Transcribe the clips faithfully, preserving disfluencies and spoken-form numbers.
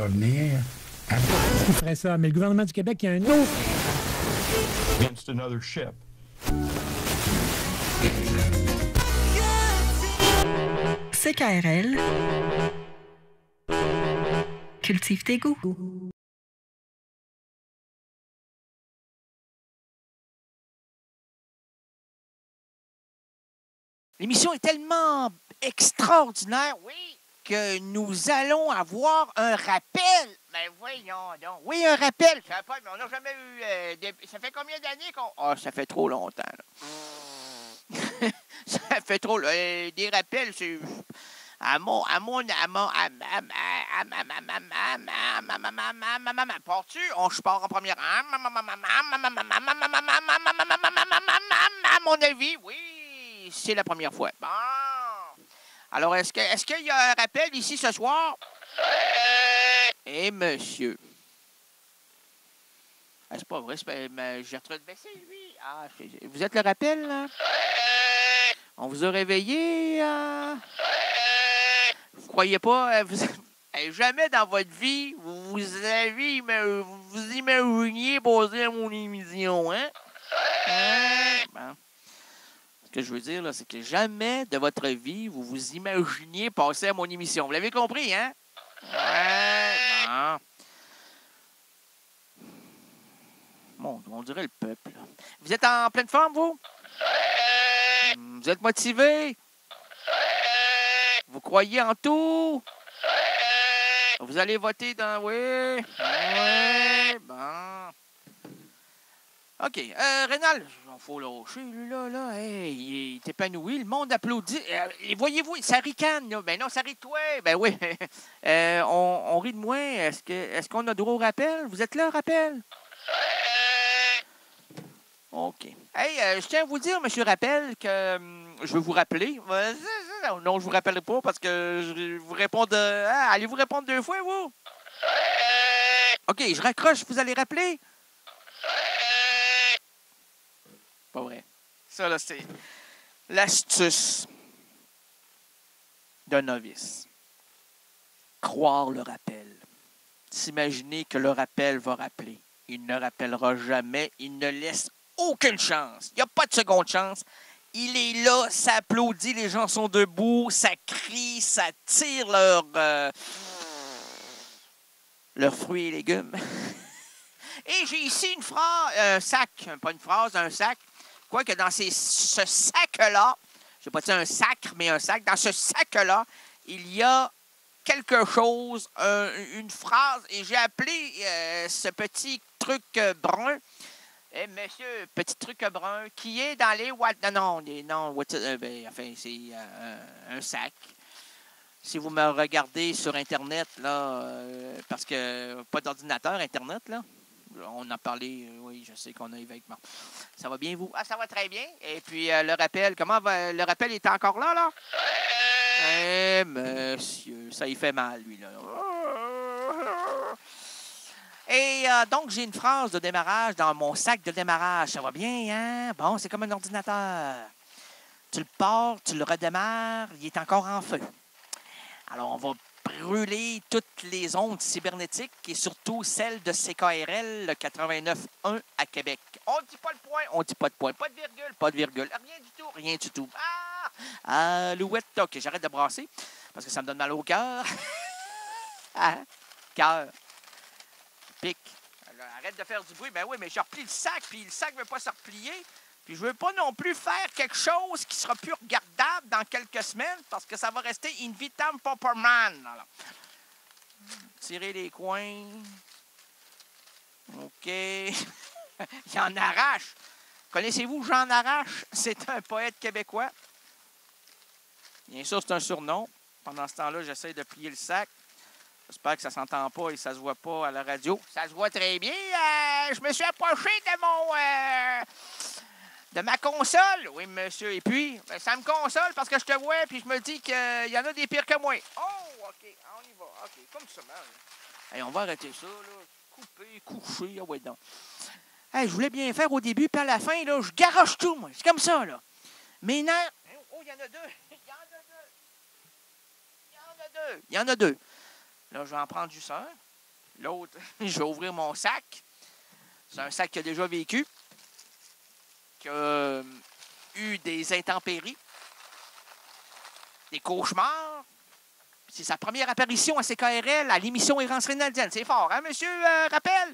revenir. À... Qui ferait ça? Mais le gouvernement du Québec, il y a un autre. Against another ship. C K R L. Cultive tes goûts. L'émission est tellement extraordinaire, oui, que nous allons avoir un rappel. Ben voyons donc. Oui, un rappel. Je sais pas, mais on n'a jamais eu... Euh, des... Ça fait combien d'années qu'on... Ah, oh, ça fait trop longtemps, là. Ça fait trop... Euh, des rappels, c'est... À mon... À mon... À mon... À ma... À ma... À ma... À ma... À ma... Pars-tu? On je pars en première. À mon avis, oui. C'est la première fois. Bon. Alors, est-ce que est-ce qu'il y a un rappel ici ce soir? Eh, monsieur. Ah, c'est pas vrai, c'est pas... Gertrude Bessé, lui. Ah, vous êtes le rappel, là? On vous a réveillé? Euh... Vous croyez pas? Vous... Jamais dans votre vie, vous avez... Vous imaginiez poser à mon émission, hein? hein? Bon. Ce que je veux dire, là, c'est que jamais de votre vie, vous vous imaginiez passer à mon émission. Vous l'avez compris, hein? Ouais, bon. Bon, on dirait le peuple. Là. Vous êtes en pleine forme, vous? Vous êtes motivé? Vous croyez en tout? Vous allez voter dans... Oui. Oui, bon. OK. Euh, Rénal, il faut lâcher, lui, là, là. Hey, il est épanoui. Le monde applaudit. Euh, et voyez-vous, ça ricane, là. Ben non, ça rit de toi. Ben oui. Euh, on, on rit de moi. Est-ce que est-ce qu'on a droit au rappel? Vous êtes là, rappel? OK. Hey, euh, je tiens à vous dire, M. Rappel, que hum, je veux vous rappeler. Euh, non, je vous rappellerai pas parce que je vous réponds de... Ah, allez-vous répondre deux fois, vous? OK, je raccroche. Vous allez rappeler? Pas vrai. Ça, là, c'est l'astuce d'un novice. Croire le rappel. S'imaginer que le rappel va rappeler. Il ne rappellera jamais. Il ne laisse aucune chance. Il n'y a pas de seconde chance. Il est là, ça applaudit, les gens sont debout, ça crie, ça tire leurs euh, leurs fruits et légumes. Et j'ai ici une phrase, un sac, pas une phrase, un sac. Quoique dans ces, ce sac-là, je ne vais pas dire un sacre, mais un sac, dans ce sac-là, il y a quelque chose, un, une phrase, et j'ai appelé euh, ce petit truc euh, brun, eh, monsieur, petit truc brun, qui est dans les... Non, non, les, non what, euh, ben, enfin, c'est euh, un sac. Si vous me regardez sur Internet, là, euh, parce que pas d'ordinateur, Internet, là, on a parlé, euh, oui, je sais qu'on a avec moi. Ça va bien, vous? Ah, ça va très bien. Et puis, euh, le rappel, comment va... Le rappel est encore là, là? Eh, monsieur, ça y fait mal, lui, là. Et euh, donc, j'ai une phrase de démarrage dans mon sac de démarrage. Ça va bien, hein? Bon, c'est comme un ordinateur. Tu le pars, tu le redémarres, il est encore en feu. Alors, on va brûler toutes les ondes cybernétiques et surtout celles de C K R L quatre-vingt-neuf un à Québec. On ne dit pas le point, on ne dit pas de point, pas de virgule, pas de virgule, rien du tout, rien du tout. Ah! Alouette, OK, j'arrête de brasser parce que ça me donne mal au cœur. Ah, cœur. Pique. Alors, arrête de faire du bruit. Ben oui, mais je replie le sac, puis le sac ne veut pas se replier. Puis je veux pas non plus faire quelque chose qui sera plus regardable dans quelques semaines parce que ça va rester in vitam pauperman. Tirer les coins. OK. Il en arrache. Connaissez-vous Jean Arrache? C'est un poète québécois. Bien sûr, c'est un surnom. Pendant ce temps-là, j'essaie de plier le sac. J'espère que ça ne s'entend pas et ça ne se voit pas à la radio. Ça se voit très bien. Euh, je me suis approché de mon... Euh, de ma console. Oui, monsieur. Et puis, ça me console parce que je te vois puis je me dis qu'il y en a des pires que moi. Oh, OK. On y va. OK. Comme ça, man. Hey, on va arrêter ça, là. Couper, coucher. Ah ouais, donc. Hey, je voulais bien faire au début, puis à la fin, là, je garoche tout, moi. C'est comme ça, là. Mes nerfs... Oh, il y en a deux. Il y en a deux. Il y en a deux. Il y en a deux. Là, je vais en prendre juste un. L'autre, je vais ouvrir mon sac. C'est un sac qui a déjà vécu, qui a euh, eu des intempéries, des cauchemars. C'est sa première apparition à C K R L, à l'émission Errance Rénaldienne. C'est fort, hein, monsieur euh, Rappel?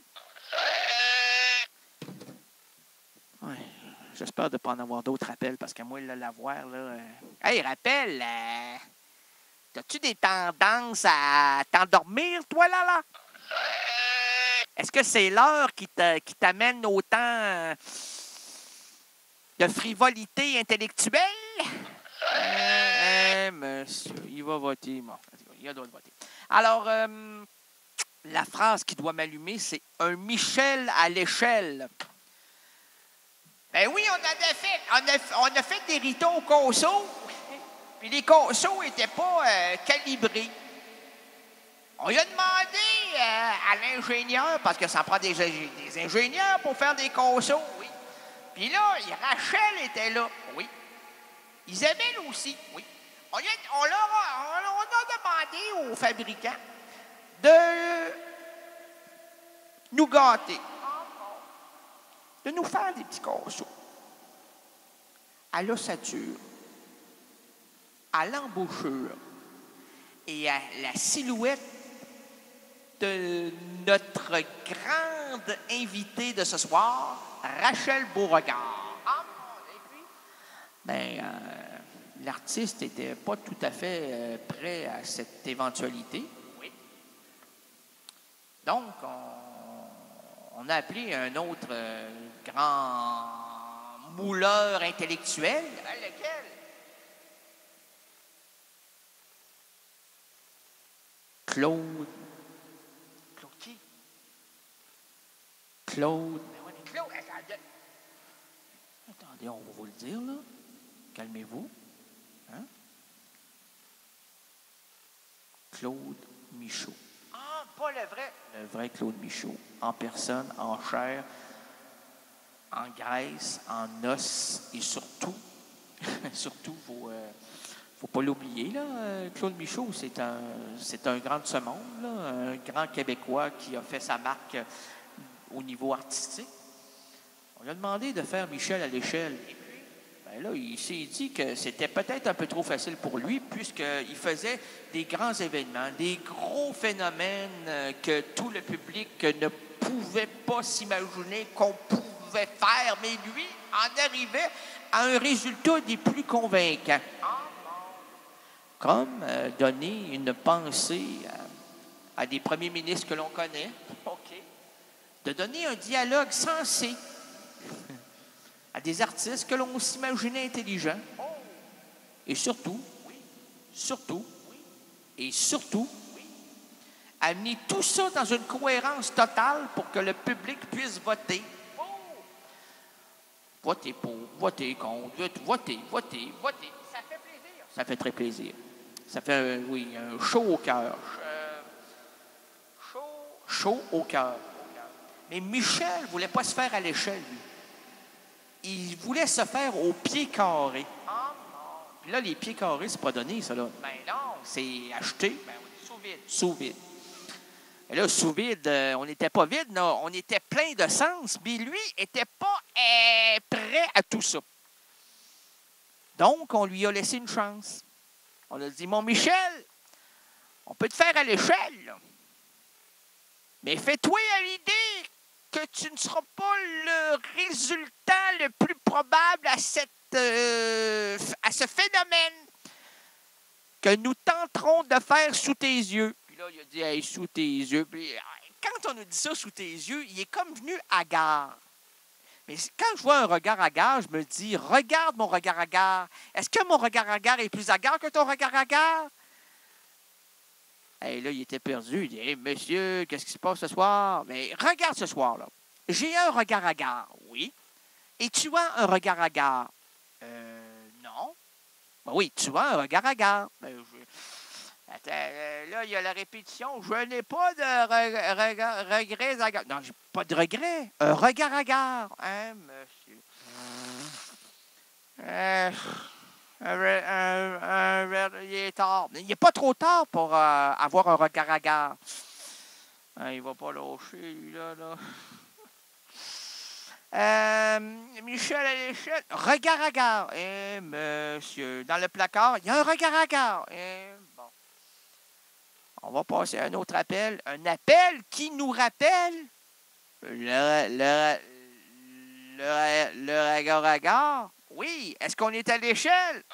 Ouais. J'espère de ne pas en avoir d'autres rappels, parce que moi, là, l'avoir, là... Euh... Hey, Rappel, euh... as-tu des tendances à t'endormir, toi, là, là? Est-ce que c'est l'heure qui te- qui t'amène autant euh, de frivolité intellectuelle? Euh, euh, monsieur, il va voter. Bon, il a droit de voter. Alors, euh, la phrase qui doit m'allumer, c'est « un Michel à l'échelle ». Ben oui, on avait fait, on a, on a fait des ritos au conso, puis les consos n'étaient pas euh, calibrés. On lui a demandé euh, à l'ingénieur, parce que ça prend des, des ingénieurs pour faire des consos, oui. Puis là, Rachel était là, oui. Isabelle aussi, oui. On, lui a, on, leur a, on, on a demandé aux fabricants de nous gâter, de nous faire des petits consos à l'ossature, à l'embouchure et à la silhouette de notre grande invitée de ce soir, Rachel Beauregard. Ah, et puis, ben, euh, l'artiste n'était pas tout à fait euh, prêt à cette éventualité. Oui. Donc, on, on a appelé un autre euh, grand mouleur intellectuel. À lequel? Claude. Claude qui? Claude. Mais oui, mais Claude, attendez. Attendez, on va vous le dire, là. Calmez-vous. Hein? Claude Michaud. Ah, pas le vrai. Le vrai Claude Michaud. En personne, en chair, en graisse, en os et surtout, surtout, il faut, euh, faut pas l'oublier, là, Claude Michaud, c'est un, c'est un grand de ce monde, là, un grand Québécois qui a fait sa marque au niveau artistique. On lui a demandé de faire Michel à l'échelle. Et puis, ben là, il s'est dit que c'était peut-être un peu trop facile pour lui, puisqu'il faisait des grands événements, des gros phénomènes que tout le public ne pouvait pas s'imaginer qu'on pouvait faire, mais lui en arrivait à un résultat des plus convaincants. Comme euh, donner une pensée à, à des premiers ministres que l'on connaît, okay. De donner un dialogue sensé à des artistes que l'on s'imaginait intelligents, et surtout, surtout, et surtout, amener tout ça dans une cohérence totale pour que le public puisse voter. Votez pour, votez contre, votez, votez, votez. Ça fait plaisir. Ça fait très plaisir. Ça fait, euh, oui, un chaud au cœur. Euh, chaud. Chaud au cœur. Mais Michel ne voulait pas se faire à l'échelle, lui. Il voulait se faire au pied carré. Ah, puis là, les pieds carrés, c'est pas donné, ça, là. Ben non. C'est acheté. Ben oui, sous vide. Sous vide. Et là, sous vide, euh, on n'était pas vide, non. On était plein de sens, mais lui n'était pas euh, prêt à tout ça. Donc, on lui a laissé une chance. On a dit, mon Michel, on peut te faire à l'échelle, là. Mais fais-toi à l'idée que tu ne seras pas le résultat le plus probable à, cette, euh, à ce phénomène que nous tenterons de faire sous tes yeux. Puis là, il a dit, hey, sous tes yeux. Puis, quand on a dit ça sous tes yeux, il est comme venu hagard. Mais quand je vois un regard hagard, je me dis, regarde mon regard hagard. Est-ce que mon regard hagard est plus hagard que ton regard hagard? Et là, il était perdu. Il dit, hey, monsieur, qu'est-ce qui se passe ce soir? Mais regarde ce soir-là. J'ai un regard hagard, oui. Et tu as un regard hagard? Euh, non. Ben oui, tu as un regard hagard. Ben, je... Attends, euh, là, il y a la répétition. Je n'ai pas de re- re- regrets hagards. Non, j'ai pas de regrets. Un regard hagard. Hein, monsieur? Euh... Un, un, un, il est tard. Il n'est pas trop tard pour euh, avoir un regard hagard. Ah, il va pas lâcher, lui, là. là. Euh, Michel à l'échelle. Regard à gare. Eh, monsieur, dans le placard, il y a un regard à gare. Eh, bon. On va passer à un autre appel. Un appel qui nous rappelle le, le, le, le regard à gare. Oui, est-ce qu'on est à l'échelle?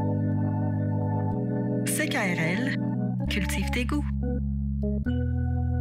C K R L, cultive tes goûts.